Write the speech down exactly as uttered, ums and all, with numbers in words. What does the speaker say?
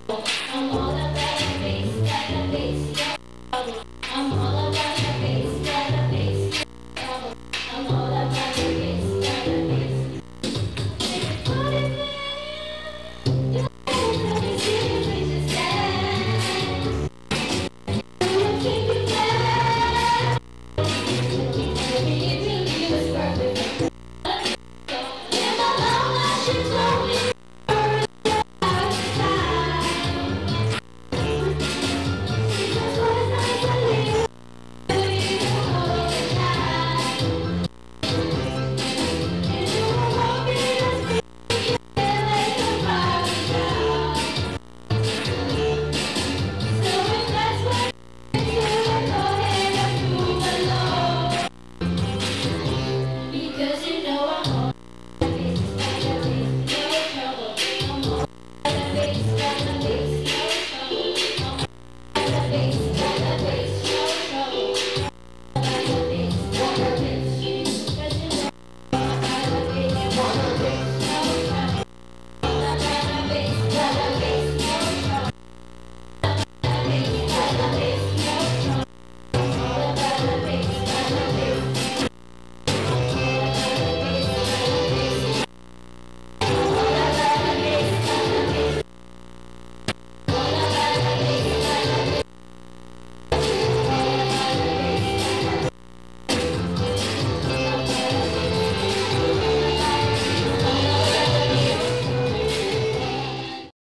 I'm all about the bass, got the bass, yeah. I'm all about the bass, got the bass, yeah. I'm all about the bass, got the bass. Put it in, you let me see you raise your stand. We'll keep you back. Everything you was perfect. And my long life she told me. Bass, got the bass, no trouble. I'm all about the bass, got the bass.